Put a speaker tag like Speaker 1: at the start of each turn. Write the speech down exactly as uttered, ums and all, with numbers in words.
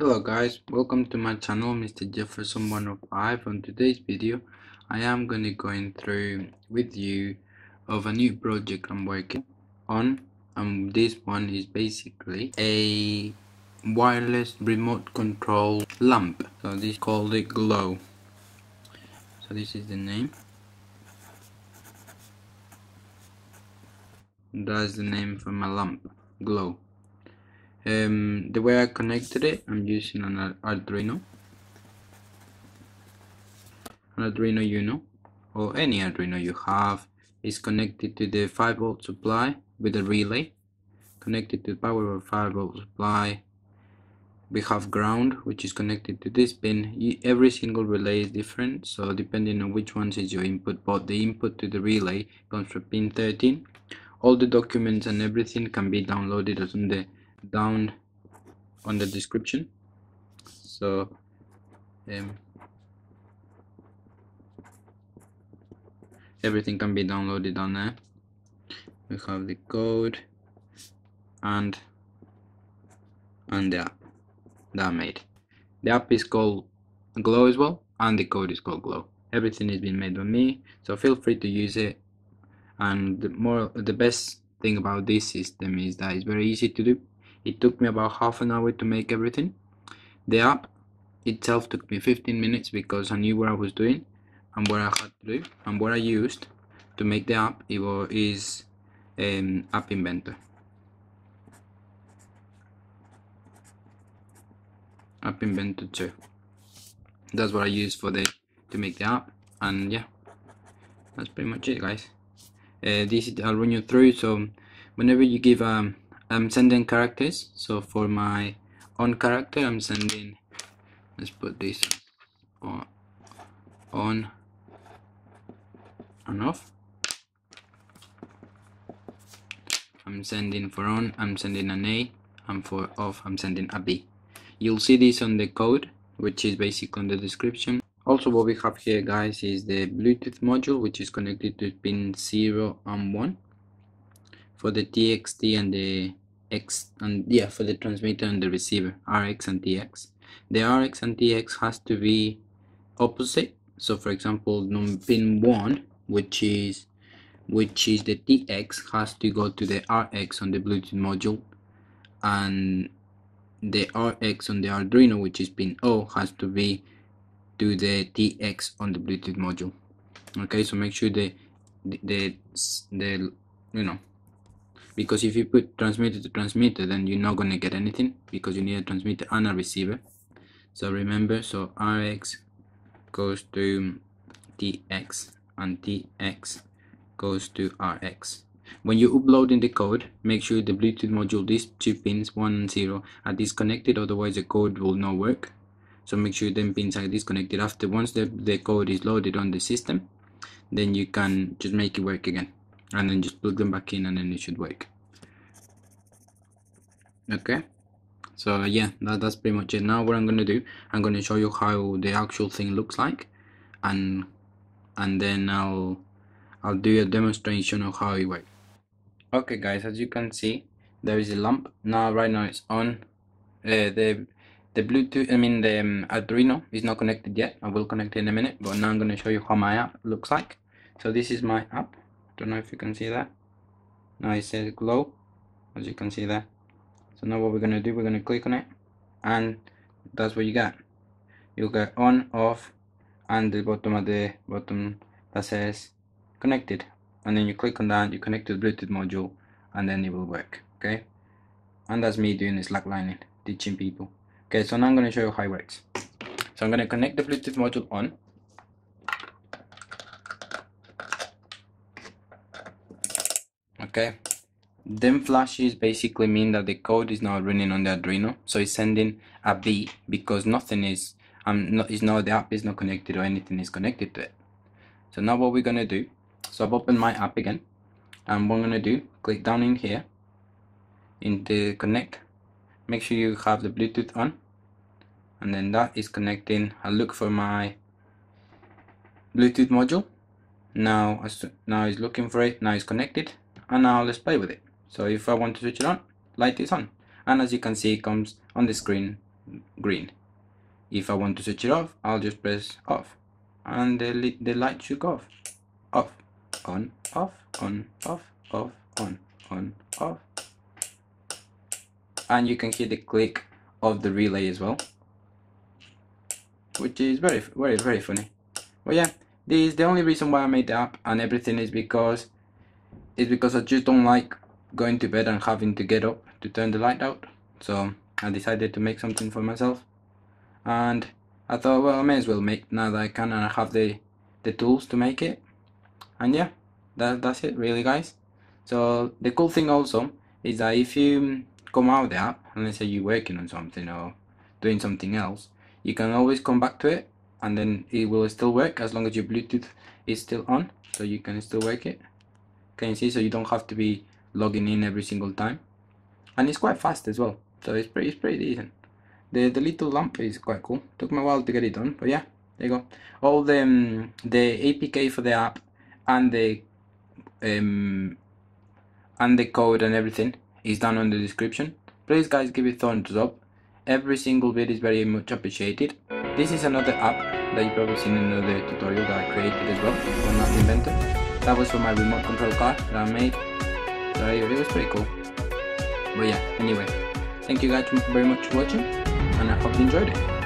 Speaker 1: Hello guys, welcome to my channel, Mister Jefferson one oh five. On today's video I am going to go through with you of a new project I'm working on, and this one is basically a wireless remote control lamp. So this is called it Glow. So this is the name. That's the name for my lamp, Glow. Um, the way I connected it, I'm using an Arduino. An Arduino Uno, or any Arduino you have, is connected to the five volt supply with a relay. Connected to the power of five volt supply, we have ground, which is connected to this pin. Every single relay is different, so depending on which one is your input, but the input to the relay comes from pin thirteen. All the documents and everything can be downloaded on the down on the description. So um, everything can be downloaded on there. We have the code and and the app that I made. The app is called Glow as well, and the code is called Glow. Everything is being made by me, so feel free to use it. And the more the best thing about this system is that it's very easy to do. It took me about half an hour to make everything. The app itself took me fifteen minutes because I knew what I was doing and what I had to do, and what I used to make the app it was, is um, App Inventor. App Inventor two. That's what I use for the to make the app, and yeah, that's pretty much it, guys. Uh, this is, I'll run you through. So whenever you give um, I'm sending characters. So for my on character, I'm sending. Let's put this on, on and off. I'm sending for on, I'm sending an A, and for off, I'm sending a B. You'll see this on the code, which is basically on the description. Also, what we have here, guys, is the Bluetooth module, which is connected to pin zero and one for the T X T and the X, and yeah, for the transmitter and the receiver, R X and T X. The R X and T X has to be opposite. So, for example, pin one, which is which is the T X, has to go to the R X on the Bluetooth module, and the R X on the Arduino, which is pin O, has to be to the T X on the Bluetooth module. Okay, so make sure the the the, the you know, because if you put transmitter to transmitter, then you're not gonna get anything, because you need a transmitter and a receiver. So remember, so R X goes to T X and T X goes to R X. When you upload in the code, make sure the Bluetooth module, these two pins one and zero, are disconnected, otherwise the code will not work. So make sure them pins are disconnected. After once the, the code is loaded on the system, then you can just make it work again, and then just plug them back in, and then it should work. Okay, so yeah, that, that's pretty much it. Now what I'm gonna do, I'm gonna show you how the actual thing looks like, and and then I'll I'll do a demonstration of how it works. Okay guys, as you can see, there is a lamp. Now right now it's on. Uh, the the Bluetooth, I mean the um, Arduino is not connected yet. I will connect it in a minute, but now I'm going to show you how my app looks like. So this is my app. Don't know if you can see that. Now it says Glow, as you can see there. So now what we're going to do, we're going to click on it, and that's what you got. You got on, off, and the bottom of the bottom that says connected, and then you click on that, you connect to the Bluetooth module, and then it will work. Okay, and that's me doing slacklining, teaching people. Okay, so now I'm going to show you how it works. So I'm going to connect the Bluetooth module on. Okay, them flashes basically mean that the code is now running on the Arduino, so it's sending a B, because nothing is um not is not the app is not connected, or anything is connected to it. So now what we're going to do, so I've opened my app again, and what I'm going to do, click down in here in the connect, make sure you have the Bluetooth on, and then that is connecting. I look for my Bluetooth module. Now now it's looking for it, now it's connected, and now let's play with it. So if I want to switch it on, light is on, and as you can see, it comes on the screen green. If I want to switch it off, I'll just press off and the, the light should go off. Off, on, off, on, off, off, on, on, off. And you can hear the click of the relay as well, which is very, very, very funny. But yeah, this is the only reason why I made the app and everything is because is because I just don't like going to bed and having to get up to turn the light out. So I decided to make something for myself, and I thought, well, I may as well make now that I can and I have the the tools to make it. And yeah, that, that's it really, guys. So the cool thing also is that if you come out of the app, and let's say you're working on something or doing something else, you can always come back to it and then it will still work as long as your Bluetooth is still on, so you can still work it. Can you see? So you don't have to be logging in every single time, and it's quite fast as well, so it's pretty, it's pretty decent. The, the little lamp is quite cool. Took me a while to get it done, but yeah, there you go. All the um, the A P K for the app and the um, and the code and everything is down on the description. Please guys, give it thumbs up. Every single bit is very much appreciated. This is another app that you've probably seen in another tutorial that I created as well on App Inventor. That was for my remote control car that I made, so it was pretty cool. But yeah, anyway, thank you guys very much for watching, and I hope you enjoyed it.